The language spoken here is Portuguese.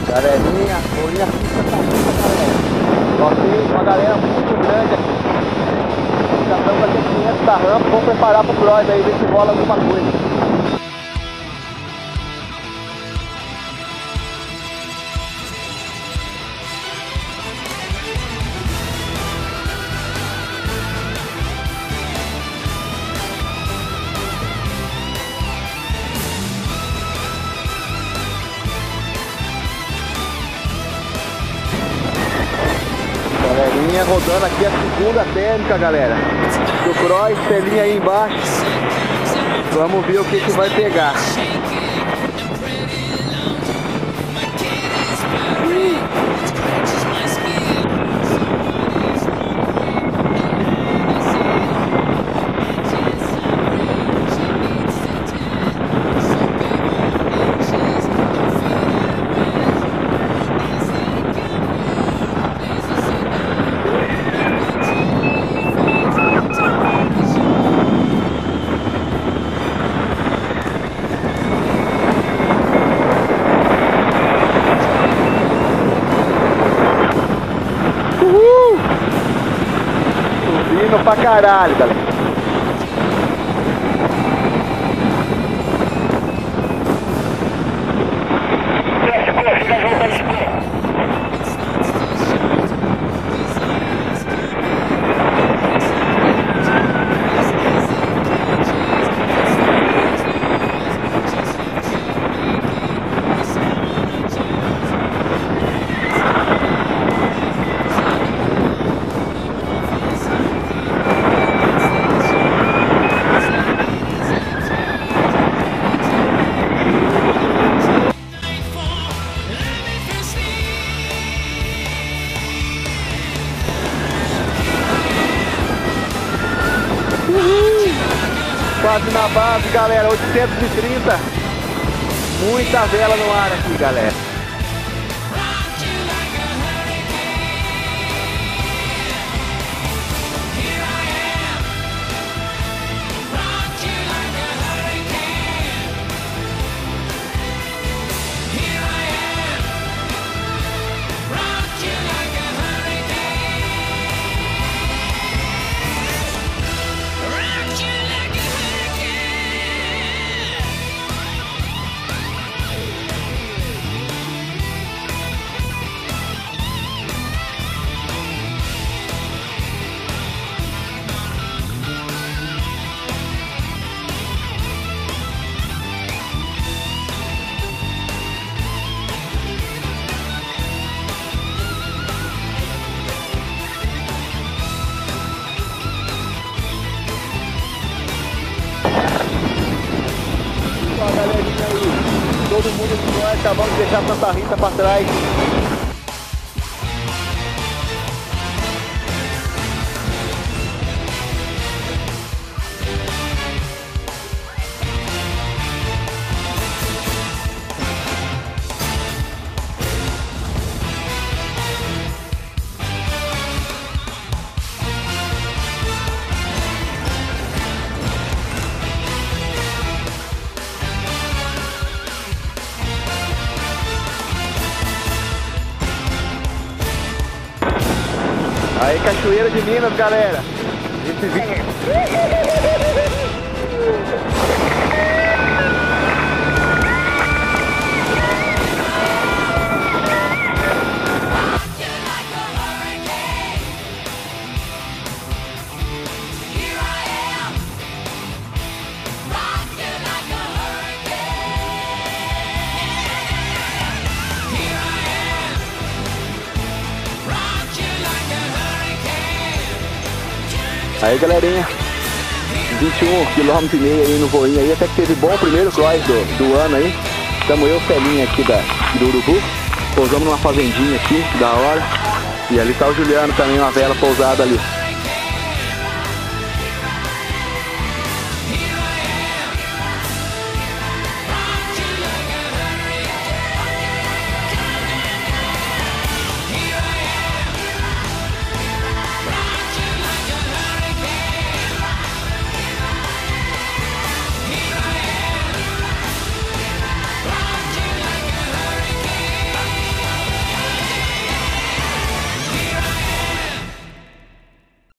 Galerinha, bolinha fixa tá rica, galera. Ok, uma galera muito grande aqui. Já estamos aqui 500 da rampa, vamos preparar pro cross aí, ver se rola alguma coisa. Galerinha, rodando aqui a segunda térmica, galera, do cross, telinha aí embaixo. Vamos ver o que vai pegar. Subindo pra caralho, galera. Quase na base, galera, 830. Muita vela no ar aqui, galera. Galerinha aí, todo mundo de nós, acabamos de deixar Santa Rita pra trás. Aí, Cachoeira de Minas, galera. Esse vídeo... Aí, galerinha, 21,5 km aí no voinho aí, até que teve bom primeiro cross do ano aí. Estamos eu, Felinha aqui do Urubu, pousamos numa fazendinha aqui, da hora. E ali tá o Juliano também, uma vela pousada ali.